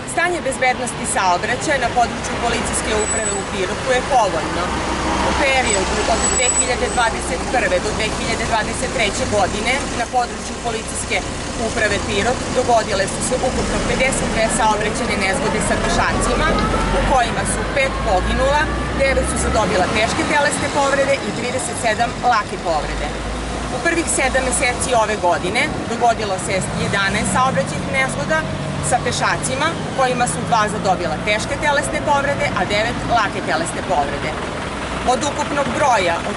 Stanje bezbednosti saobraćaja na području policijske uprave u Pirotu je povoljno. U periodu od 2021. do 2023. godine na području policijske uprave Pirot dogodile su se ukupno 52 saobraćajne nezgode sa pešacima, u kojima su 5 poginula, 9 su zadobila teške telesne povrede i 37 lake povrede. U prvih 7 meseci ove godine dogodilo se 11 saobraćajnih nezgoda sa pešacima, u kojima su 2 zadobila teške telesne povrede, a 9 lake telesne povrede. Od ukupnog broja od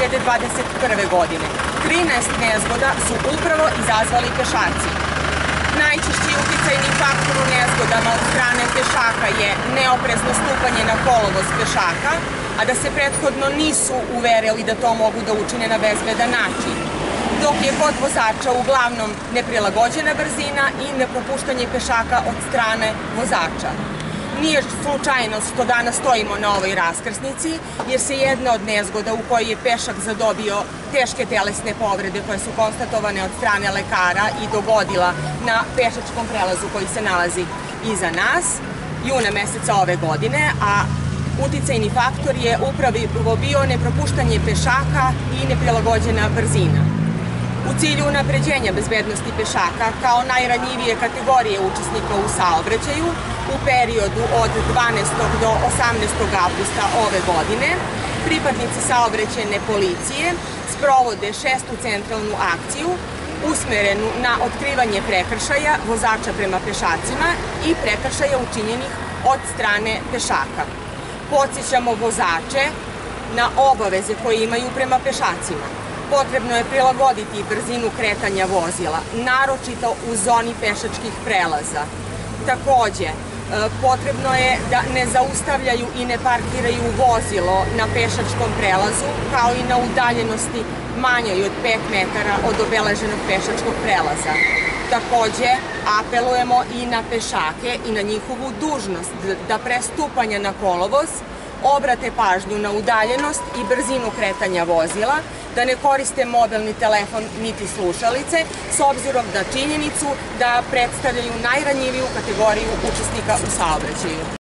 2021. godine 13 nezgoda su upravo izazvali pešaci. Najčešći uticajni faktor u nezgodama od strane pešaka je neoprezno stupanje na kolovoz pešaka, a da se prethodno nisu uverili da to mogu da učine na bezbedan način, dok je kod vozača uglavnom neprilagođena brzina i nepropuštanje pešaka od strane vozača. Nije slučajnost što danas stojimo na ovoj raskrsnici, jer se jedna od nezgoda u kojoj je pešak zadobio teške telesne povrede koje su konstatovane od strane lekara i dogodila na pešačkom prelazu koji se nalazi iza nas, juna meseca ove godine, a uticajni faktor je upravo bio nepropuštanje pešaka i neprilagođena brzina. U cilju unapređenja bezbednosti pešaka kao najranjivije kategorije učesnika u saobraćaju u periodu od 12. do 18. avgusta ove godine pripadnici saobraćajne policije sprovode 6. centralnu akciju usmerenu na otkrivanje prekršaja vozača prema pešacima i prekršaja učinjenih od strane pešaka. Podsjećamo vozače na obaveze koje imaju prema pešacima. Potrebno je prilagoditi brzinu kretanja vozila, naročito u zoni pešačkih prelaza. Takođe, potrebno je da ne zaustavljaju i ne parkiraju vozilo na pešačkom prelazu, kao i na udaljenosti manjoj od 5 metara od obeleženog pešačkog prelaza. Takođe, apelujemo i na pešake i na njihovu dužnost da pre stupanja na kolovoz obrate pažnju na udaljenost i brzinu kretanja vozila, da ne koriste mobilni telefon niti slušalice, s obzirom na činjenicu da predstavljaju najranjiviju kategoriju učesnika u saobraćaju.